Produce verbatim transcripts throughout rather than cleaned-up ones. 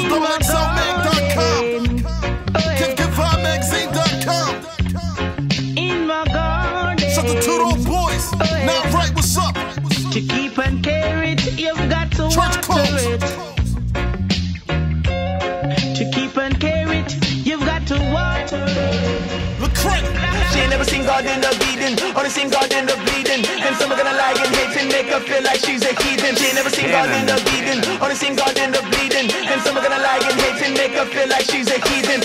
double X L mag dot com. Give give vibe magazine dot com. In my garden. Substitute old boys. Not right, what's up? To keep and carry it, you've got to Church water closed. it. To keep and carry it, you've got to water it. Look crank. She ain't never seen God in the bleeding, only seen God in the bleeding. And some are gonna lie and hate and make her feel like she's a heathen. She ain't never seen God in the bleeding, only seen God in the bleeding. And some are gonna lie and hate and make her feel like she's a heathen.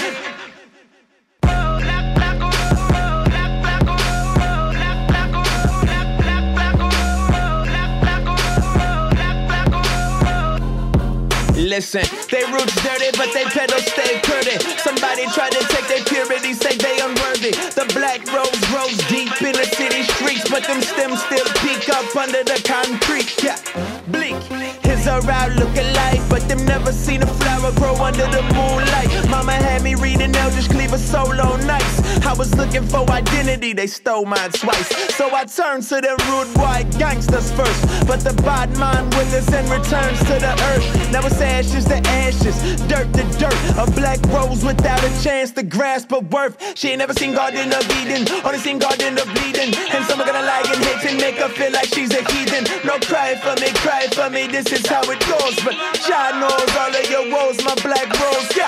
Listen, they roots dirty, but they pedals stay curdy. Somebody tried to take their purity, say they unworthy. The black rose grows deep in the city streets, but them stems still peek up under the concrete. Yeah, bleak is a outlook alike, but them never seen a flower grow under the moonlight. Mama had me reading Eldridge Cleaver solo nights. I was looking for identity, they stole mine twice. So I turned to them rude white gangsters first, but the bad mind withers and returns to the earth. Now it's ashes to ashes, dirt to dirt. A black rose without a chance to grasp her worth. She ain't never seen God in the bleeding, only seen God in the bleeding. And some are gonna lie and hate and make her feel like she's a heathen. No, cry for me, cry for me, this is how it goes. But Jah knows all of your woes, my black rose, yeah.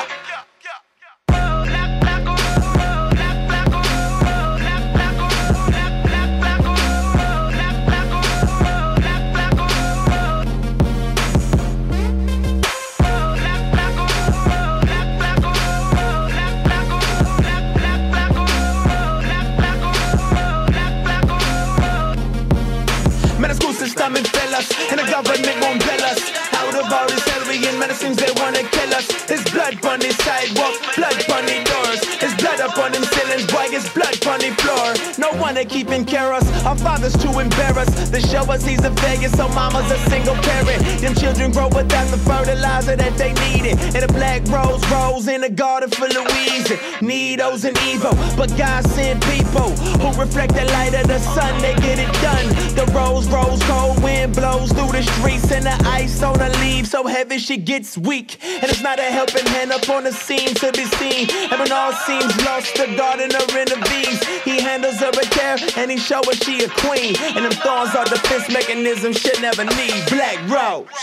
System and fail us, and the government won't bail us out of all these Halloween medicines they wanna kill us. There's blood on the sidewalk, blood on the doors. There's blood up on them ceilings, boy, it's blood on the floor. No one to keep in care us, our fathers too embarrassed. They show us he's a Vegas, so mama's a single parent. Them children grow without the fertilizer that they needed. And a black rose grows in a garden full of weeds and needles and evil. But God sent people who reflect the light of the sun, they get it done. The rose grows cold, wind blows through the streets, and the ice on the leaves so heavy she gets weak. And it's not a helping hand up on the scene to be seen. And when all seems lost, the gardener intervenes. He handles her with care, and he show her she a queen. And them thorns are defense mechanisms she'll never need. Black Rose.